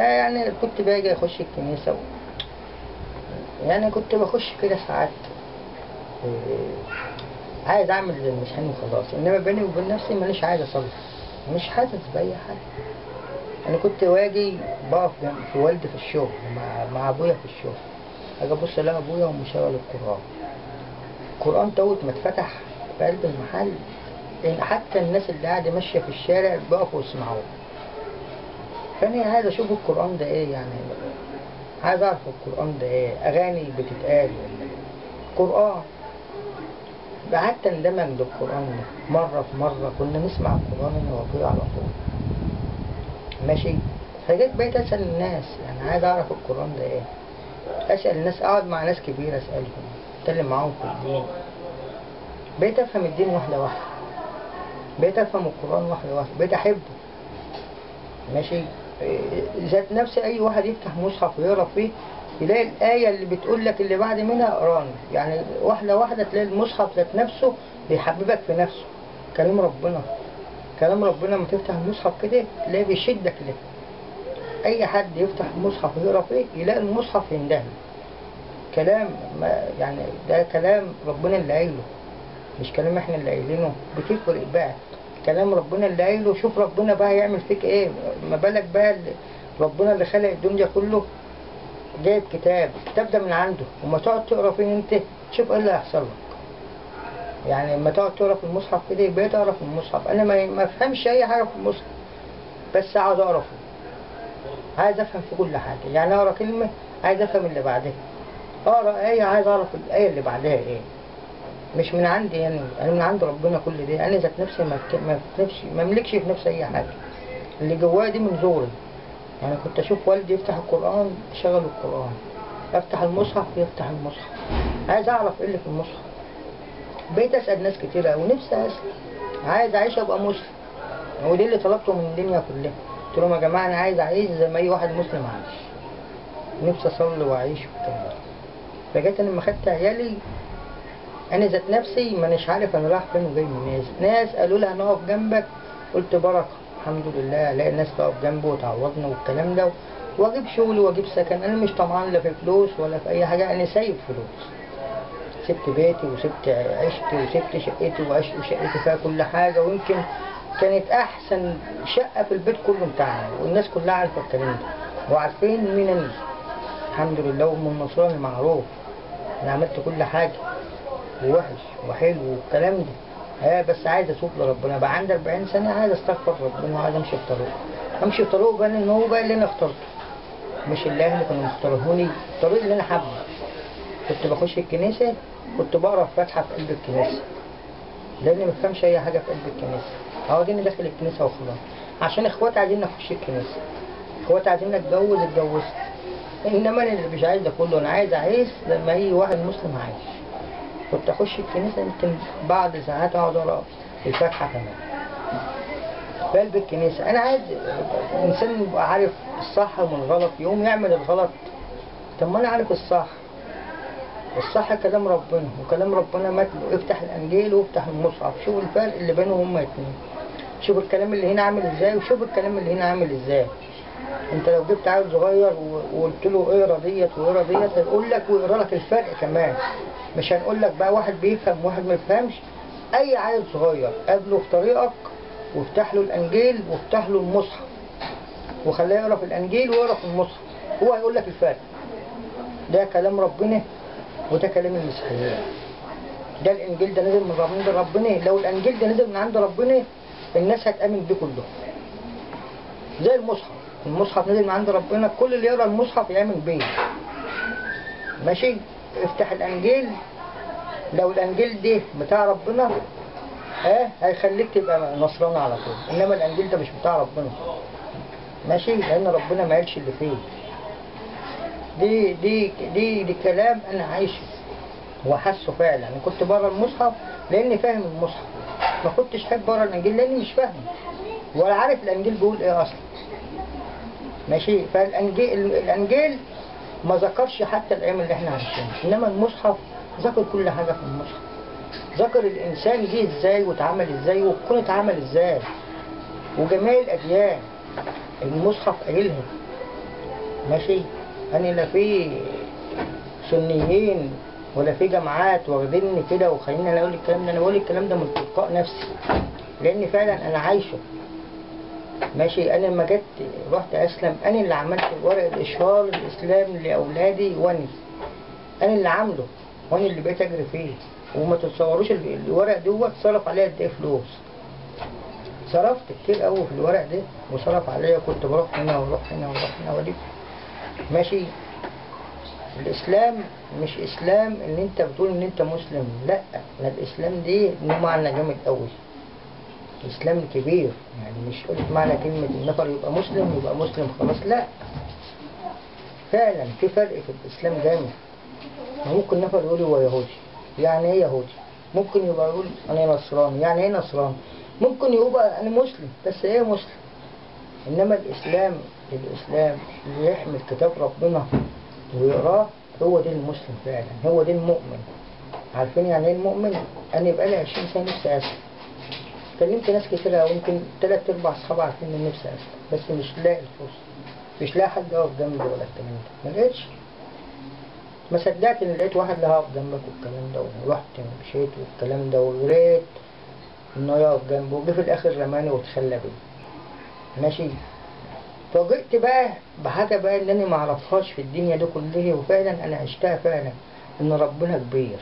يعني كنت باجي اخش الكنيسة يعني كنت بخش كده ساعات عايز اعمل زي المسيحيين وخلاص، انما بيني وبين نفسي مانيش عايز اصلي، مش حاسس باي حاجة. انا كنت واجي بقف في والدي في الشغل مع ابويا في الشغل، اجي ابص الاقي ابويا ومشغل القرآن توت ما اتفتح في قلب المحل، لان حتى الناس اللي قاعدة ماشية في الشارع بيقفوا يسمعوه. فأنا عايز أشوف القرآن ده إيه، يعني عايز أعرف القرآن ده إيه، أغاني بتتقال قرآن. قعدت اندمج بالقرآن ده، مرة في مرة كنا نسمع القرآن أنا وأبويا على طول ماشي. فجيت بقيت أسأل الناس، يعني عايز أعرف القرآن ده إيه، أسأل الناس، أقعد مع ناس كبيرة أسألهم، أتكلم معاهم في الدين. بقيت أفهم الدين واحدة واحدة، بقيت أفهم القرآن واحدة واحدة، بقيت أحبه ماشي. ذات نفسي أي واحد يفتح مصحف ويقرأ فيه يلاقي الآية اللي بتقول لك اللي بعد منها قرآن، يعني واحدة واحدة تلاقي المصحف ذات نفسه بيحببك في نفسه. كلام ربنا، كلام ربنا لما تفتح المصحف كده تلاقيه بيشدك له. أي حد يفتح المصحف ويقرأ فيه يلاقي المصحف يندهله. كلام يعني ده كلام ربنا اللي قايله، مش كلام احنا اللي قايلينه. بتفرق بقى كلام ربنا اللي قايله، شوف ربنا بقى يعمل فيك ايه. ما بالك بقى ربنا اللي خلق الدنيا كله جايب الكتاب ده من عنده، وما تقعد تقرا فيه انت تشوف ايه اللي هيحصل لك. يعني لما تقعد تقرا في المصحف كده بقيت اقرا في المصحف، انا ما افهمش اي حاجه في المصحف، بس اقعد اقرا فيه، عايز افهم في كل حاجه. يعني اقرا كلمه عايز افهم اللي بعدها، اقرا ايه عايز اعرف الايه اللي بعدها ايه. مش من عندي يعني، انا من عند ربنا كل ده. انا ذات نفسي ما املكش في نفسي اي حاجه، اللي جوايا دي من زوري. يعني كنت اشوف والدي يفتح القران يشغل القران، افتح المصحف يفتح المصحف، عايز اعرف ايه اللي في المصحف. بقيت اسال ناس كتير ونفسي اسال، عايز اعيش ابقى مسلم، ودي اللي طلبته من الدنيا كلها. قلت لهم يا جماعه انا عايز اعيش زي ما اي واحد مسلم عايش، نفسي اصلي واعيش والكلام ده. فجيت انا لما خدت عيالي انا ذات نفسي مانيش عارف انا رايح فين وجاي منين. ناس قالوا لي هنقف جنبك، قلت بركه الحمد لله، الاقي الناس تقف جنبي وتعوضني والكلام ده، واجيب شغل واجيب سكن. انا مش طمعان لا في فلوس ولا في اي حاجه، انا سايب فلوس، سبت بيتي وسبت عيشتي وسبت شقتي وعشت شقتي فيها كل حاجه، ويمكن كانت احسن شقه في البيت كله بتاعنا، والناس كلها عارفه الكلام ده وعارفين مين انا الحمد لله. ومن نصراني معروف انا عملت كل حاجه ووحش وحلو والكلام ده. بس عايز اتوب لربنا بقى، عندي 40 سنه عايز استغفر ربنا وعايز امشي في طريقه، امشي في طريقه بقى ان هو بقى اللي انا اخترته، مش اللي اهلي كانوا مختارهوني. الطريق اللي انا حابه، كنت بخش الكنيسه كنت بقرا فاتحه في قلب الكنيسه، لاني ما بفهمش اي حاجه في قلب الكنيسه. هو دي داخل الكنيسه وخلاص، عشان اخواتي عايزين نخش الكنيسه، اخواتي عايزين اتجوز اتجوزت، انما انا اللي مش عايز ده كله. انا عايز اعيش زي ما اي واحد مسلم عايش. كنت اخش الكنيسه يمكن بعد ساعات اقعد اقرا الفاتحه كمان في قلب الكنيسه. انا عايز الانسان يبقى عارف الصح من الغلط، يقوم يعمل الغلط. طب ما انا عارف الصح، الصح كلام ربنا، وكلام ربنا متلو. افتح الانجيل وافتح المصحف، شوف الفرق اللي بينهم هما اتنين، شوف الكلام اللي هنا عامل ازاي وشوف الكلام اللي هنا عامل ازاي. انت لو جبت عيل صغير وقلت له اقرا ديت واقرا ديت هيقول لك ويقرا لك الفرق كمان، مش هنقول لك بقى واحد بيفهم وواحد ما يفهمش. اي عيل صغير قابله في طريقك وافتح له الانجيل وافتح له المصحف وخليه يقرا في الانجيل ويقرا في المصحف، هو هيقول لك الفرق. ده كلام ربنا وده كلام المسيحيين. ده الانجيل ده نزل من عند ربنا، لو الانجيل ده نزل من عند ربنا الناس هتامن بيه كله. زي المصحف نزل من عند ربنا، كل اللي يقرا المصحف يامن بيه ماشي. افتح الانجيل، لو الانجيل ده بتاع ربنا هيخليك تبقى نصراني على طول، انما الانجيل ده مش بتاع ربنا ماشي، لان ربنا ما قالش اللي فيه. دي كلام انا عايشه وحاسه فعلا. انا كنت بقرا المصحف لاني فاهم المصحف، ما كنتش حابب اقرا الانجيل لاني مش فاهم ولا عارف الانجيل بيقول ايه اصلا ماشي. فالانجيل ما ذكرش حتى الايام اللي احنا عايشينها، انما المصحف ذكر كل حاجه في المصحف، ذكر الانسان جه ازاي واتعمل ازاي والكون اتعمل ازاي وجميع الاديان المصحف قايلها ماشي. انا لا في سنيين ولا في جماعات واخديني كده وخليني انا اقول الكلام ده، انا بقول الكلام ده من تلقاء نفسي لان فعلا انا عايشه. ماشي. انا لما جيت رحت اسلم انا اللي عملت ورق الاشهار الاسلام لاولادي، انا اللي عامله وانا اللي بقيت اجري فيه. وما تتصوروش الورق دوت صرف عليا قد ايه فلوس. صرفت كتير قوي في الورق ده وصرف عليا، كنت بروح هنا واروح هنا واروح هنا ودي. ماشي. الاسلام مش اسلام ان انت بتقول ان انت مسلم، لا. الاسلام دي له معنى جامد قوي، اسلام كبير. يعني مش قلت معنى كلمة النفر يبقى مسلم خلاص، لا. فعلا في فرق في الاسلام جامد. ممكن نفر يقول هو يهودي، يعني ايه يهودي؟ ممكن يبقى يقول انا نصراني، يعني ايه نصراني؟ ممكن يبقى انا مسلم، بس ايه مسلم؟ انما الاسلام اللي يحمل كتاب ربنا ويقراه هو ده المسلم فعلا، هو ده المؤمن. عارفين يعني ايه المؤمن؟ انا يبقى لي 20 سنه نفسي اسلم. كلمت ناس كتير قوي، يمكن 3/4 اصحابي عارفين ان نفسي اسلم، بس مش لاقي الفرصه، مش لاقي حد يقف جنبي ولا الكلام ده، ما لقيتش. ما صدقت ان لقيت واحد اللي هيقف جنبك والكلام ده، ورحت ومشيت والكلام ده، وجريت انه يقف جنبه، وجه في الاخر رماني واتخلى بيه. ماشي. فوجئت بقى بحاجه بقى اللي انا ما اعرفهاش في الدنيا دي كلها، وفعلا انا عشتها فعلا، ان ربنا كبير.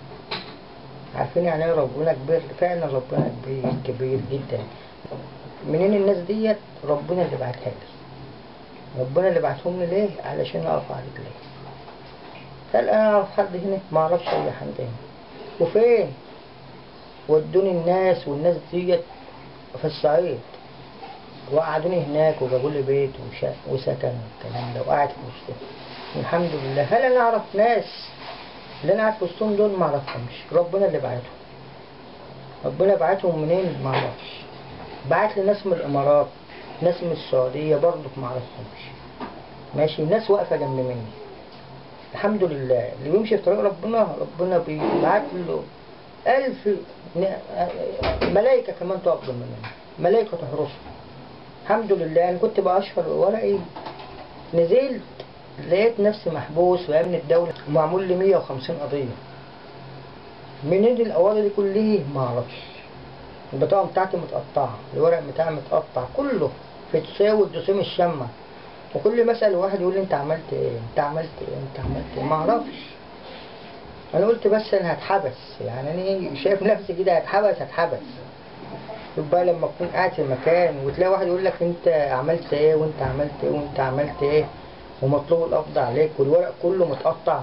عارفين يعني ايه ربنا كبير؟ فعلا ربنا كبير كبير جدا. منين الناس ديت؟ ربنا اللي بعتها لي، ربنا اللي بعتهم لي. ليه؟ علشان اقف على رجلي. هل انا اعرف حد هنا؟ ما اعرفش اي حد هنا. وفين ودوني الناس؟ والناس ديت في الصعيد، وقعدوني هناك وجابوا لي بيت وسكن والكلام ده، وقعدت في وسطهم الحمد لله. هل انا اعرف ناس اللي انا قاعد في وسطهم دول؟ ما اعرفهمش، ربنا اللي بعتهم. ربنا بعتهم منين؟ ما اعرفش. بعت لي ناس من الامارات، ناس من السعوديه برضه ما اعرفهمش. ماشي. ناس واقفه جنب مني الحمد لله. اللي بيمشي في طريق ربنا بيبعت له 1000 ملائكة كمان تقف جنب مني، ملائكة تحرسه. الحمد لله. أنا كنت بأشهر ورقي، نزلت لقيت نفسي محبوس في أمن الدولة ومعمول لي 150 قضية. منين القواضي دي كلها؟ ما أعرفش. البطاقة بتاعتي متقطعة، الورق بتاعي متقطع كله في تساوي الدسوم الشامة. وكل ما اسال واحد يقول لي انت عملت ايه؟ انت عملت ايه؟ ما اعرفش. انا قلت بس انا هتحبس، يعني انا شايف نفسي كده هتحبس. يبقى لما تكون قاعد في مكان وتلاقي واحد يقول لك انت عملت ايه وانت عملت ايه وانت عملت ايه، ومطلوب القبض عليك والورق كله متقطع.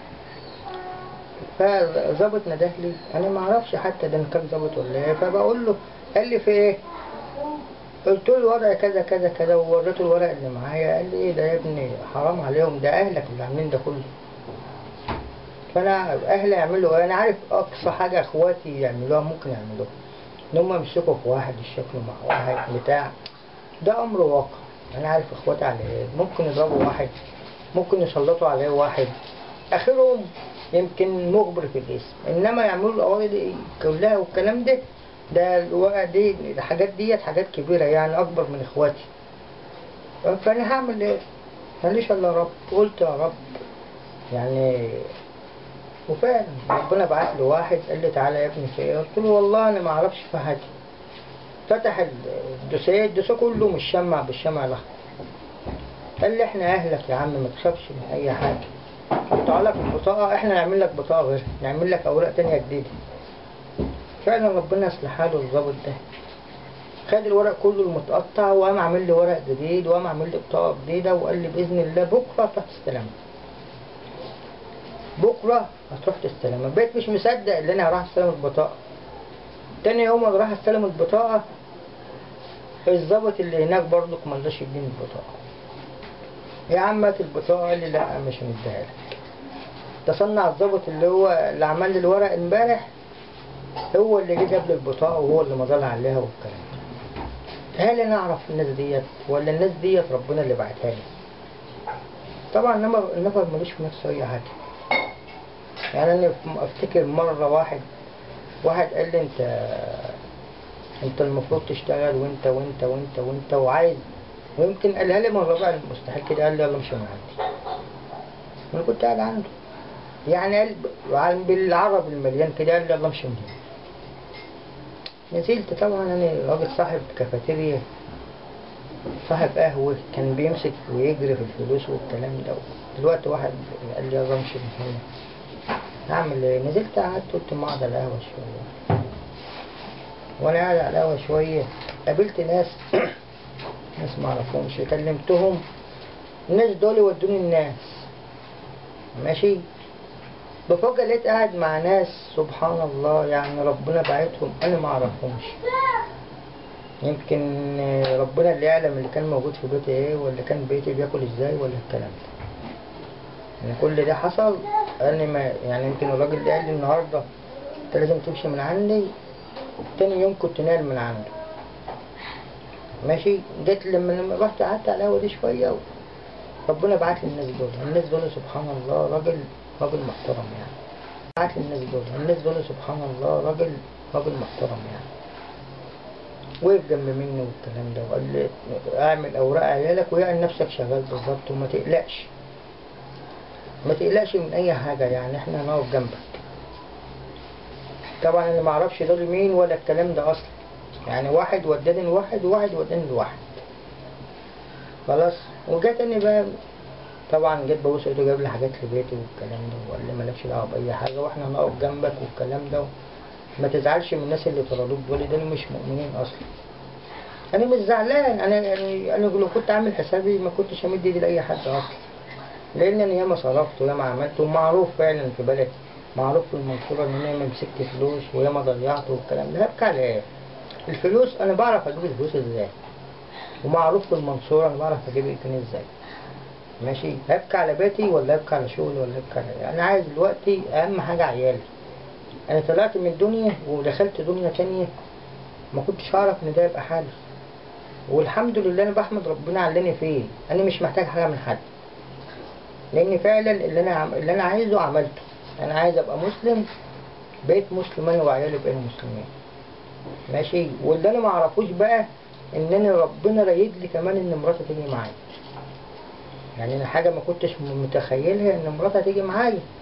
فظابط نده لي، انا ما اعرفش حتى ده كان ظابط ولا ايه. فبقول له، قال لي في ايه؟ قلت له الورق كذا كذا كذا، ووريته الورق اللي معايا. قال لي ايه ده يا ابني؟ حرام عليهم، ده اهلك اللي عاملين ده كله. فانا اهلي يعملوا ايه؟ انا عارف اقصى حاجه اخواتي يعملوها ممكن يعملوها، ان هم يمسكوا في واحد، يشكلوا مع واحد بتاع. ده امر واقع. انا عارف اخواتي على ايه، ممكن يضربوا واحد، ممكن يسلطوا عليه واحد، اخرهم يمكن مخبر في الاسم. انما يعملوا القواضي دي كلها والكلام ده، ده الورقة دي الحاجات ديت حاجات كبيرة يعني أكبر من إخواتي. فأنا هعمل إيه؟ ماليش إلا رب. قلت يا رب يعني. وفعلا ربنا بعت لي واحد قال لي تعالى يا ابني في إيه؟ قلت له والله أنا ما أعرفش في حاجة. فتح الدوسيه كله مش شمع بالشمع الأحمر. قال لي إحنا أهلك يا عم، ما تخافش من أي حاجة. حطها لك البطاقة، إحنا نعمل لك بطاقة غيرها، نعمل لك أوراق تانية جديدة. فعلا ربنا يصلح حاله الظابط ده. خد الورق كله المتقطع وقام عامل لي ورق جديد، وقام عامل لي بطاقة جديدة، وقال لي بإذن الله بكرة هتروح تستلمها. بكرة هتروح تستلمها. بقيت مش مصدق إن أنا هروح أستلم البطاقة. تاني يوم أنا رايح أستلم البطاقة، الظابط اللي هناك برضك مرضاش يديني البطاقة. يا عم هات البطاقة. قال لي لا مش هنديها لك. تصنع الظابط اللي عمل لي الورق امبارح هو اللي جه جاب لي البطاقة، وهو اللي مضى عليها والكلام ده. هل انا اعرف الناس ديت ولا الناس ديت ربنا اللي بعتها لي؟ طبعا النفر ملوش في نفسه اي حاجة. يعني انا افتكر مرة واحد قال لي انت المفروض تشتغل وانت وعايز ويمكن قالها لي مرة بقى مستحيل كده، قال لي يلا امشي من عندي. انا كنت قاعد عنده، يعني قال بالعربي المليان كده، قال لي يلا امشي من هنا. نزلت طبعا، انا راجل صاحب كافيتيريا، صاحب قهوة، كان بيمسك ويجري في الفلوس والكلام ده. دلوقتي واحد قال لي يلا امشي من هنا، اعمل ايه؟ نزلت قعدت، قلت ما اقعد على القهوة شوية. وانا قاعد على القهوة شوية قابلت ناس ناس معرفهمش، كلمتهم، الناس دول ودوني الناس ماشي. بفجأة لقيت قاعد مع ناس سبحان الله، يعني ربنا بعتهم انا ما اعرفهمش. يمكن ربنا اللي يعلم اللي كان موجود في بيتي ايه، ولا كان بيتي بياكل ازاي، ولا الكلام ده. يعني كل ده حصل، انا ما يعني يمكن الراجل اللي قال لي النهارده انت لازم تمشي من عندي، تاني يوم كنت نايم من عنده ماشي. جيت لما رحت قعدت على القهوة دي شوية، ربنا بعت لي الناس دول سبحان الله، راجل محترم يعني. بعت لي الناس دول سبحان الله، راجل محترم يعني. وقف جنب مني والكلام ده، وقال لي اعمل اوراق عيالك ويعني نفسك شغال بالظبط، وما تقلقش من اي حاجة، يعني احنا هنقف جنبك. طبعا انا ما اعرفش دول مين ولا الكلام ده اصلا، يعني واحد وداني لواحد وواحد وداني لواحد خلاص. وجات اني بقى طبعا جيت ببص لقيته جايب لي حاجات لبيتي والكلام ده، وقال لي مالكش دعوه باي حاجه واحنا هنقف جنبك والكلام ده، ما تزعلش من الناس اللي طردوك دول مش مؤمنين اصلا. انا مش زعلان، انا لو كنت عامل حسابي ما كنتش همد ايدي لاي حد اصلا، لان انا ياما صرفت وياما عملت، ومعروف فعلا في بلدي، معروف في المنصوره ان انا ياما مسكت فلوس وياما ضيعت والكلام ده. هبكي على ايه؟ الفلوس انا بعرف اجيب الفلوس ازاي، ومعروف في المنصوره انا بعرف اجيب الجنيه ازاي ماشي. هبكي على بيتي ولا هبكي على شغلي ولا هبكي على ايه؟ انا عايز دلوقتي اهم حاجه عيالي. انا طلعت من الدنيا ودخلت دنيا تانية ما كنتش اعرف ان ده يبقى حالي، والحمد لله انا بحمد ربنا على اللي انا فيه. انا مش محتاج حاجه من حد، لان فعلا اللي انا عايزه عملته. انا عايز ابقى مسلم، بقيت مسلم انا وعيالي بقينا مسلمين ماشي. واللي انا ما اعرفوش بقى ان انا ربنا رايد لي كمان ان مراتي تيجي معايا. يعني انا حاجه ما كنتش متخيلها ان مراتي تيجي معايا.